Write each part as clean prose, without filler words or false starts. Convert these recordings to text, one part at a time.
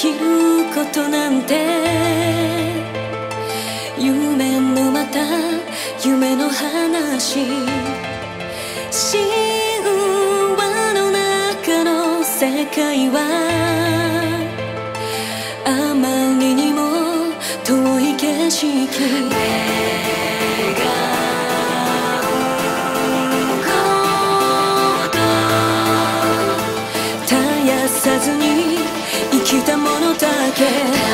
きることなんて夢のまた夢の話、神話の中の世界はあまりにも遠い景色、絶やさずに生きたものだけ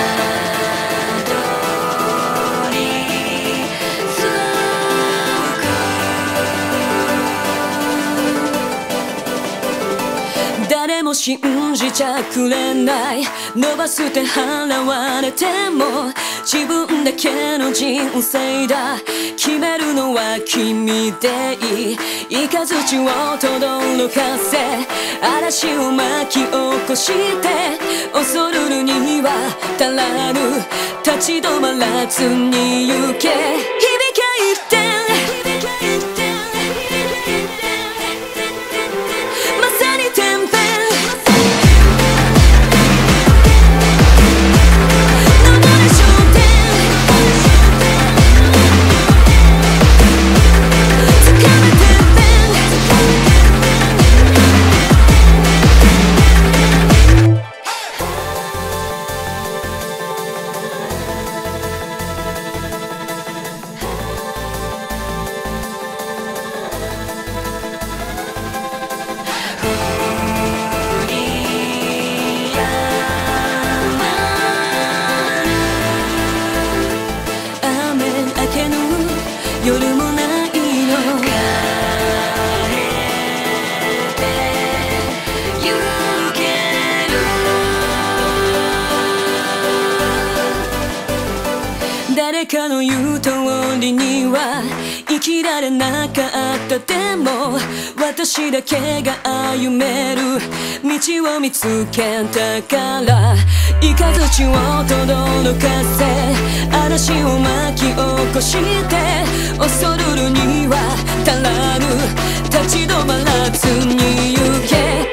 誰も信じちゃくれない、伸ばす手払われても自分だけの人生だ、決めるのは君でいい、雷を轟かせ嵐を巻き起こして恐るるには足らぬ、立ち止まらずに行け、響け一点まさに天辺夜もないの、帰って行ける、誰かの言う通りには生きられなかった、でも私だけが歩める道を見つけたから、雷を轟かせ嵐を巻き起こして恐るるには足らぬ、立ち止まらずに行け、